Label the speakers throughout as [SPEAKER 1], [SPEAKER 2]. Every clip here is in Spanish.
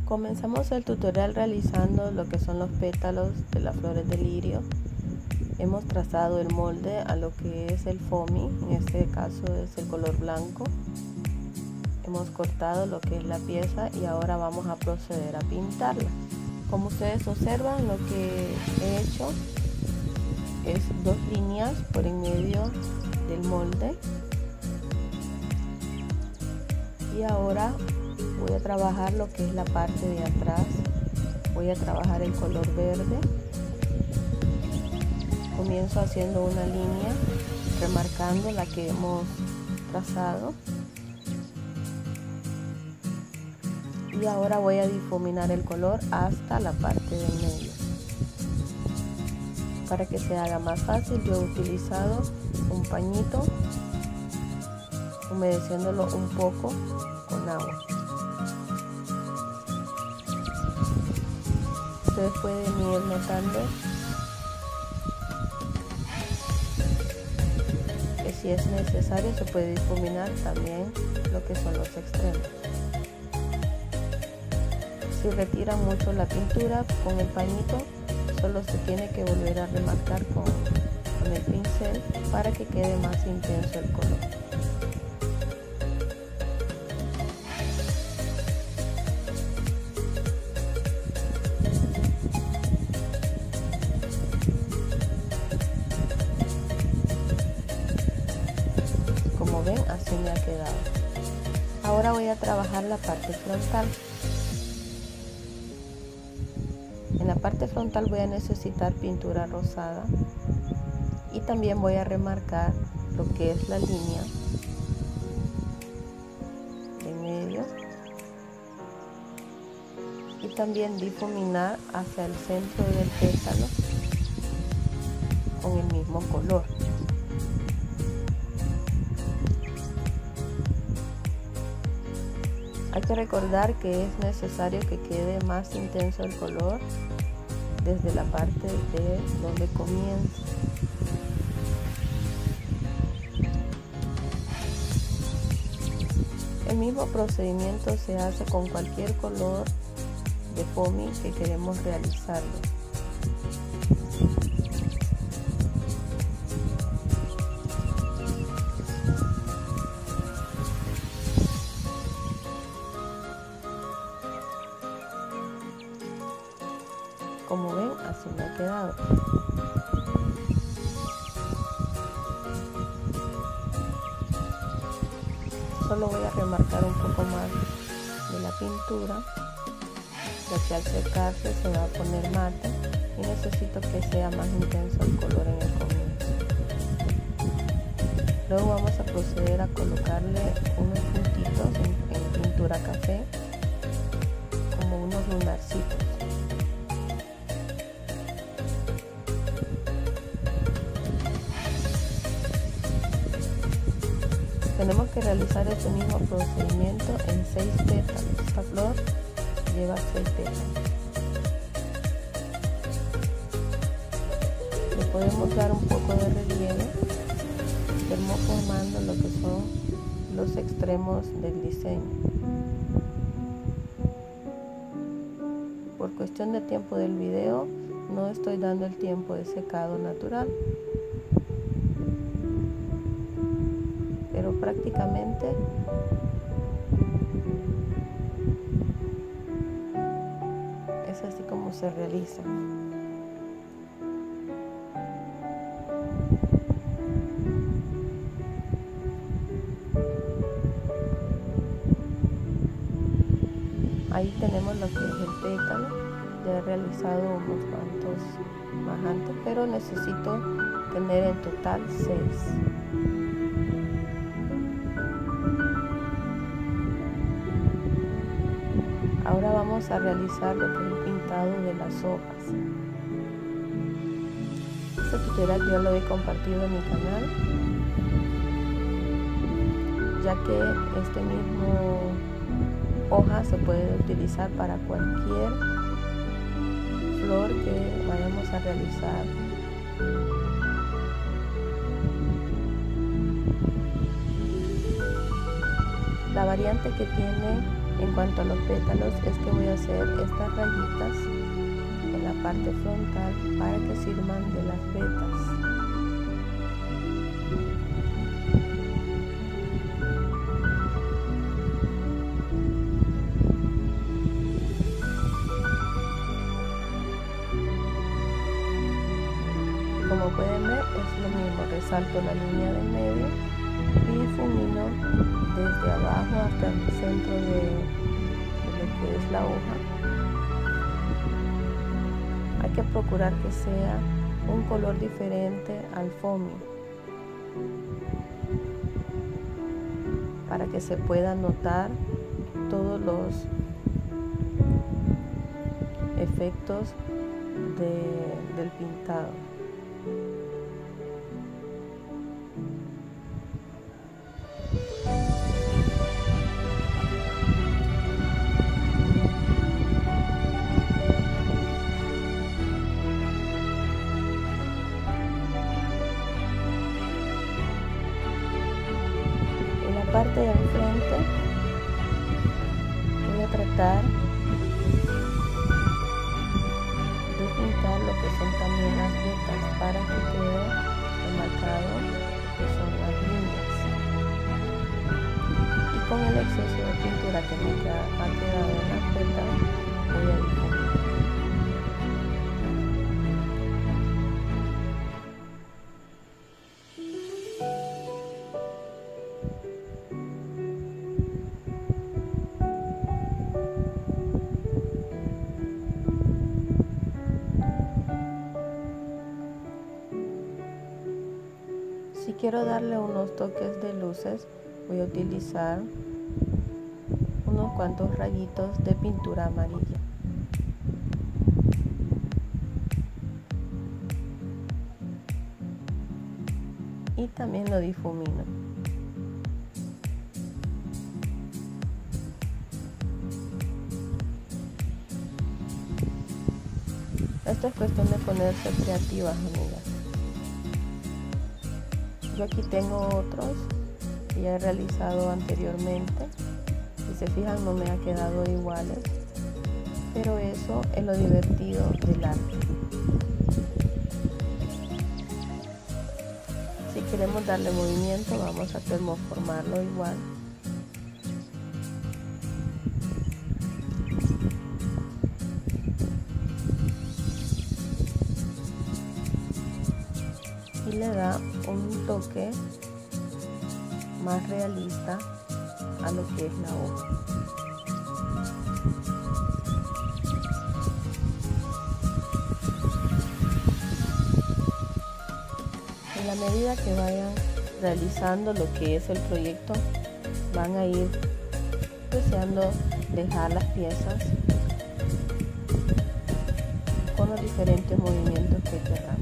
[SPEAKER 1] Comenzamos el tutorial realizando lo que son los pétalos de las flores de lirio. Hemos trazado el molde a lo que es el foamy, en este caso es el color blanco. Hemos cortado lo que es la pieza y ahora vamos a proceder a pintarla. Como ustedes observan, lo que he hecho es 2 líneas por en medio del molde. Y ahora voy a trabajar lo que es la parte de atrás. Voy a trabajar el color verde. Comienzo haciendo una línea remarcando la que hemos trazado. Y ahora voy a difuminar el color hasta la parte del medio. Para que se haga más fácil, yo he utilizado un pañito, humedeciéndolo un poco con agua. Ustedes pueden ir notando que si es necesario se puede difuminar también lo que son los extremos. Si retiran mucho la pintura con el pañito, solo se tiene que volver a remarcar con el pincel para que quede más intenso el color. Como ven, así me ha quedado. Ahora voy a trabajar la parte frontal. En la parte frontal voy a necesitar pintura rosada y también voy a remarcar lo que es la línea de medio y también difuminar hacia el centro del pétalo con el mismo color. Hay que recordar que es necesario que quede más intenso el color desde la parte de donde comienza. El mismo procedimiento se hace con cualquier color de foamy que queremos realizarlo. Como ven, así me ha quedado. Solo voy a remarcar un poco más de la pintura, ya que al secarse se va a poner mate y necesito que sea más intenso el color en el comienzo. Luego vamos a proceder a colocarle unos puntitos en pintura café, como unos lunarcitos. Tenemos que realizar este mismo procedimiento en 6 pétalos. Esta flor lleva 6 pétalos. Le podemos dar un poco de relieve, formando lo que son los extremos del diseño. Por cuestión de tiempo del video, no estoy dando el tiempo de secado natural, pero prácticamente es así como se realiza. Ahí tenemos lo que es el pétalo. Ya he realizado unos cuantos más antes, pero necesito tener en total 6. Ahora vamos a realizar lo que es el pintado de las hojas. Este tutorial yo lo he compartido en mi canal, ya que este mismo hoja se puede utilizar para cualquier flor que vayamos a realizar. La variante que tiene En cuanto a los pétalos, es que voy a hacer estas rayitas en la parte frontal para que sirvan de las vetas. Como pueden ver, es lo mismo, resalto la línea del medio y difumino desde abajo hasta el centro de lo que es la hoja. Hay que procurar que sea un color diferente al foamy para que se pueda notar todos los efectos del pintado. Parte de enfrente voy a tratar de pintar lo que son también las vetas para que quede remarcado lo que son las líneas, y con el exceso de pintura que me ha quedado en las vetas voy a difuminar. Si quiero darle unos toques de luces, voy a utilizar unos cuantos rayitos de pintura amarilla. Y también lo difumino. Esto es cuestión de ponerse creativas, amigas. Yo aquí tengo otros que ya he realizado anteriormente. Si se fijan, no me ha quedado iguales, pero eso es lo divertido del arte. Si queremos darle movimiento, vamos a termoformarlo igual. Y le da un toque más realista a lo que es la hoja. En la medida que vayan realizando lo que es el proyecto, van a ir deseando dejar las piezas con los diferentes movimientos que queramos.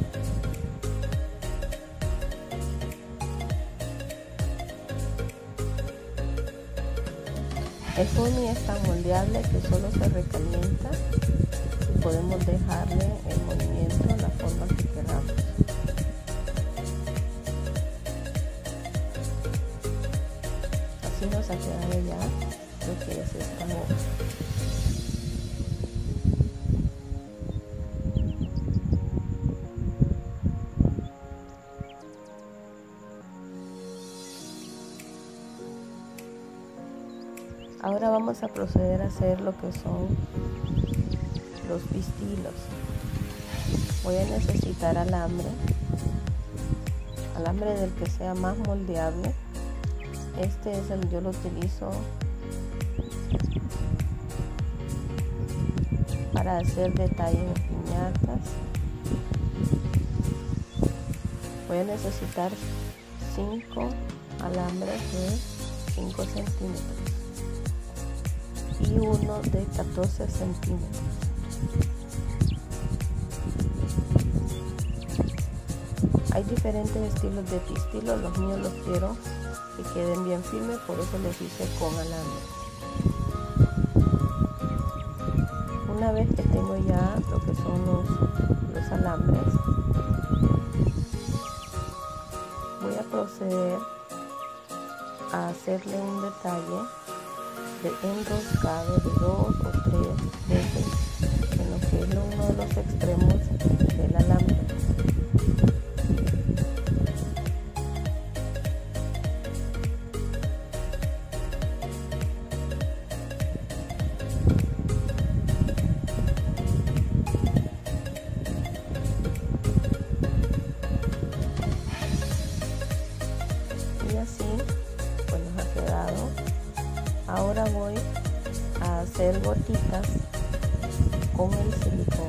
[SPEAKER 1] El foamy es tan moldeable que solo se recalienta y podemos dejarle el movimiento en la forma que queramos. Así nos ha quedado ya lo que es esta hoja. Ahora vamos a proceder a hacer lo que son los pistilos. Voy a necesitar alambre del que sea más moldeable. Este es yo lo utilizo para hacer detalles en piñatas. Voy a necesitar 5 alambres de 5 centímetros y uno de 14 centímetros. Hay diferentes estilos de pistilo, los míos los quiero que queden bien firmes, por eso los hice con alambre. Una vez que tengo ya lo que son los alambres, voy a proceder a hacerle un detalle enroscado de 2 o 3 veces en lo que es uno de los extremos del alambre. Y así pues nos ha quedado. Ahora voy a hacer gotitas con el silicón.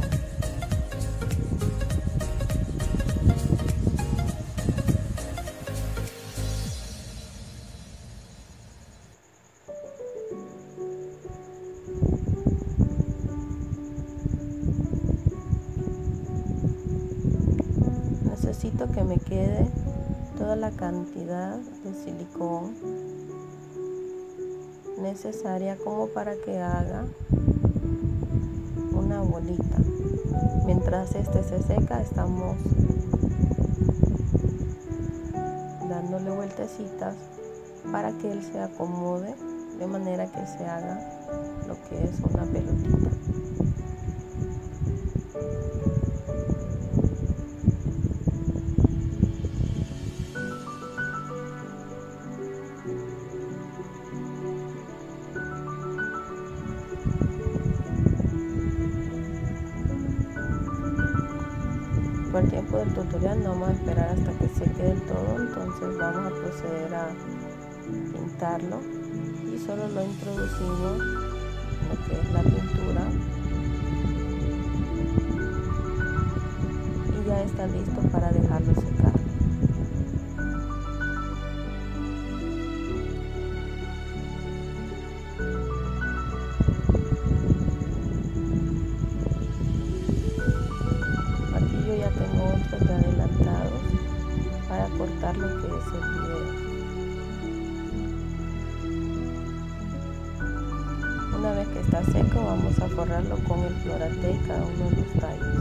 [SPEAKER 1] Necesito que me quede toda la cantidad de silicón necesaria como para que haga una bolita. Mientras este se seca, estamos dándole vueltecitas para que él se acomode de manera que se haga lo que es una pelotita. Por el tiempo del tutorial no vamos a esperar hasta que seque del todo, entonces vamos a proceder a pintarlo y solo lo introducimos en lo que es la pintura y ya está listo para dejarlo secar. Yo ya tengo otros ya adelantados para cortar lo que es el video. Una vez que está seco vamos a forrarlo con el Floratex cada uno de los tallos.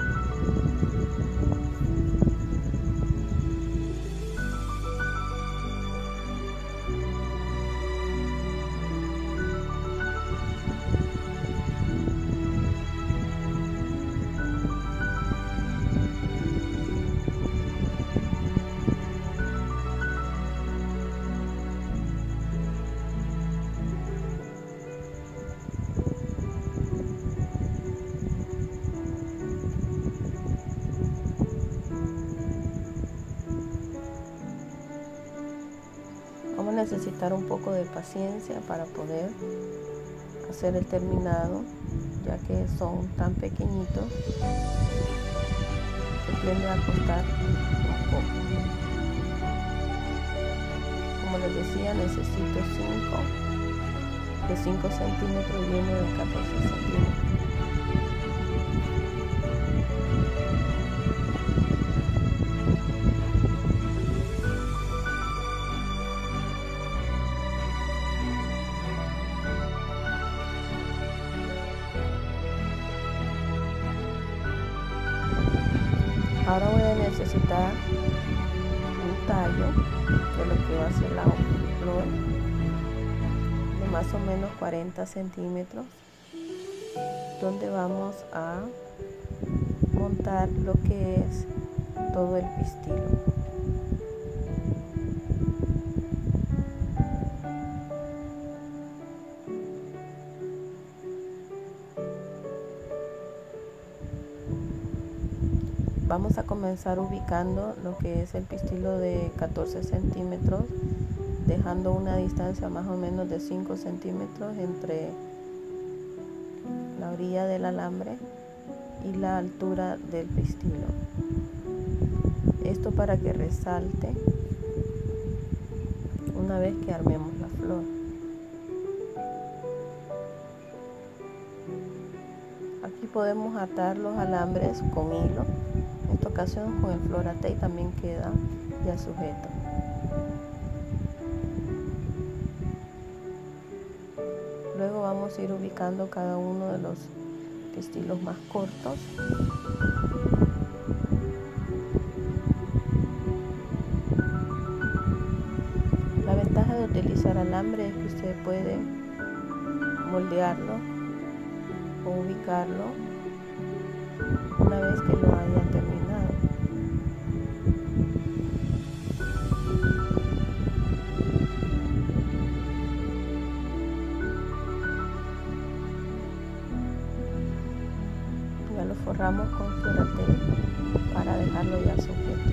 [SPEAKER 1] Vamos a necesitar un poco de paciencia para poder hacer el terminado, ya que son tan pequeñitos que tiende a costar un poco. Como les decía, necesito 5 de 5 centímetros y uno de 14 centímetros. Ahora voy a necesitar un tallo de lo que va a ser la flor de más o menos 40 centímetros, donde vamos a montar lo que es todo el pistilo. Vamos a comenzar ubicando lo que es el pistilo de 14 centímetros, dejando una distancia más o menos de 5 centímetros entre la orilla del alambre y la altura del pistilo. Esto para que resalte una vez que armemos la flor. Aquí podemos atar los alambres con hilo. En esta ocasión con el Floratex también queda ya sujeto. Luego vamos a ir ubicando cada uno de los pistilos más cortos. La ventaja de utilizar alambre alambre es que usted puede moldearlo o ubicarlo una vez que lo haya terminado. Ya lo forramos con Floratel para dejarlo ya sujeto.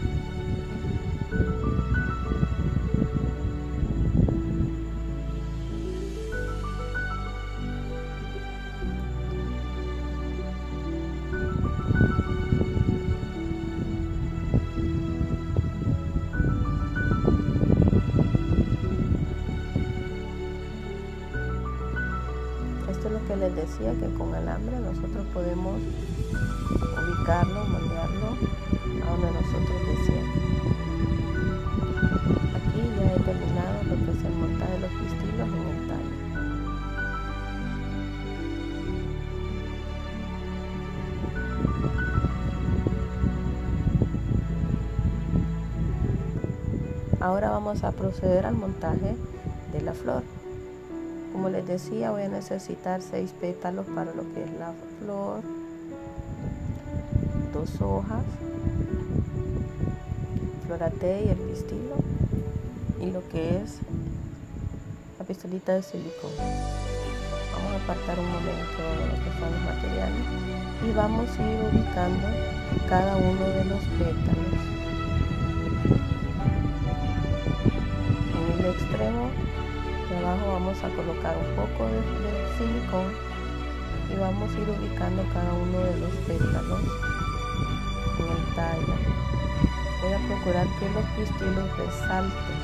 [SPEAKER 1] Esto es lo que les decía, que con alambre nosotros podemos ubicarlo, moldearlo a donde nosotros deseemos. Aquí ya he terminado lo que es el montaje de los pistilos en el tallo. Ahora vamos a proceder al montaje de la flor. Como les decía, voy a necesitar 6 pétalos para lo que es la flor, 2 hojas, Floratel y el pistilo, y lo que es la pistolita de silicón. Vamos a apartar un momento lo que son los materiales y vamos a ir ubicando cada uno de los pétalos. En el extremo de abajo vamos a colocar un poco de silicón y vamos a ir ubicando cada uno de los pétalos en el tallo. Voy a procurar que los pistilos resalten.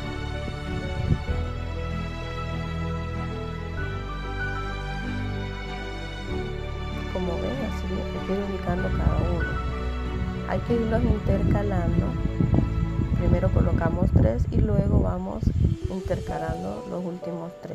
[SPEAKER 1] Como ven, así hay que ir ubicando cada uno. Hay que irlos intercalando. Primero colocamos 3 y luego vamos intercalando los últimos 3.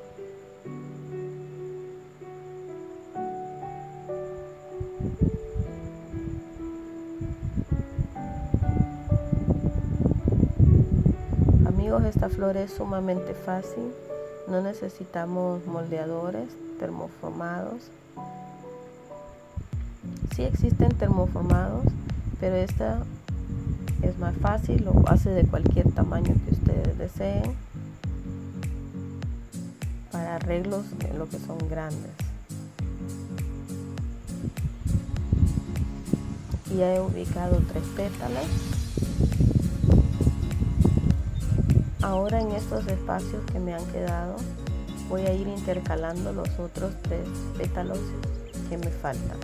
[SPEAKER 1] Amigos, esta flor es sumamente fácil, no necesitamos moldeadores, termoformados. Sí existen termoformados, pero esta es más fácil, lo hace de cualquier tamaño que ustedes deseen para arreglos en lo que son grandes. Aquí ya he ubicado 3 pétalos. Ahora en estos espacios que me han quedado voy a ir intercalando los otros 3 pétalos que me faltan.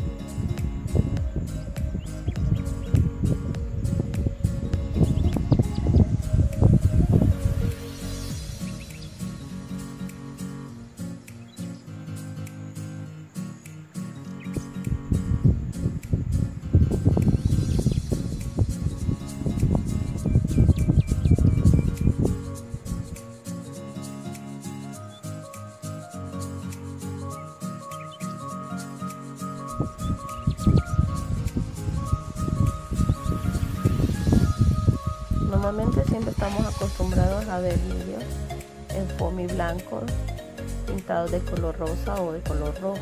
[SPEAKER 1] Normalmente siempre estamos acostumbrados a ver lirios en foamy blanco pintados de color rosa o de color rojo,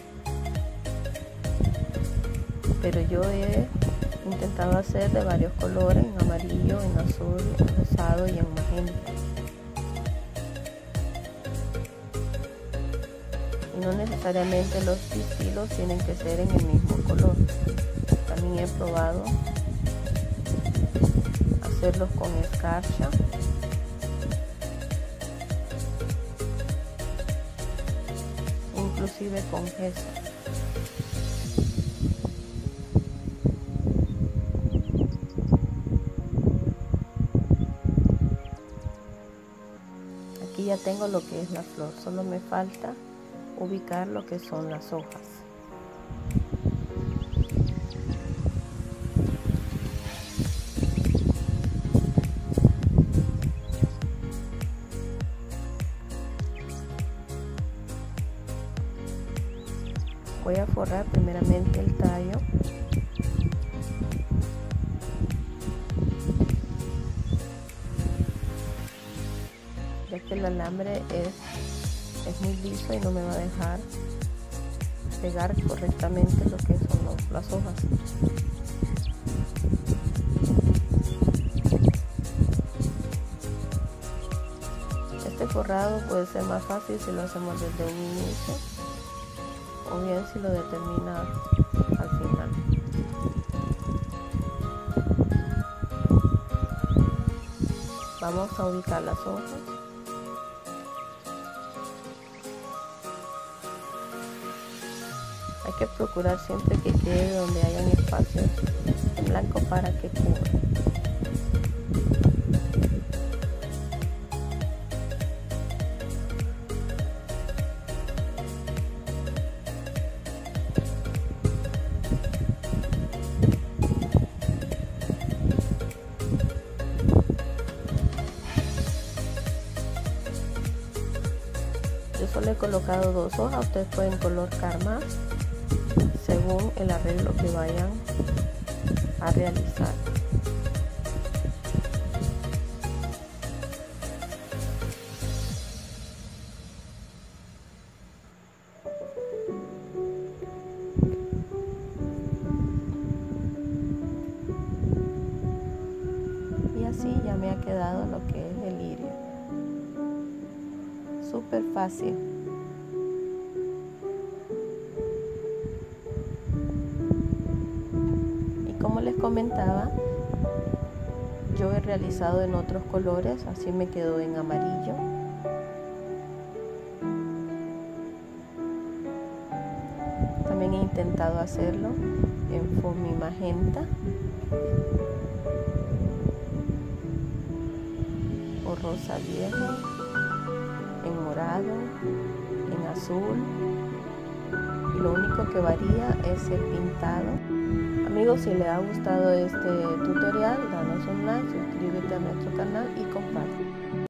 [SPEAKER 1] pero yo he intentado hacer de varios colores, en amarillo, en azul, en rosado y en magenta. Y no necesariamente los pistilos tienen que ser en el mismo color. También he probado hacerlos con escarcha, inclusive con gesso. Aquí ya tengo lo que es la flor, solo me falta ubicar lo que son las hojas. Voy a forrar primeramente el tallo. Ya que el alambre es muy liso y no me va a dejar pegar correctamente lo que son las hojas. Este forrado puede ser más fácil si lo hacemos desde un inicio o bien si lo determina al final. Vamos a ubicar las hojas. Hay que procurar siempre que quede donde hayan espacios en blanco para que cubra. Yo solo he colocado 2 hojas, ustedes pueden colocar más según el arreglo que vayan a realizar. Y así ya me ha quedado lo que es el lirio. Súper fácil. Y como les comentaba, yo he realizado en otros colores, así me quedó en amarillo. También he intentado hacerlo en foamy magenta o rosa viejo, en morado, en azul, y lo único que varía es el pintado. Amigos, si les ha gustado este tutorial, danos un like, suscríbete a nuestro canal y comparte.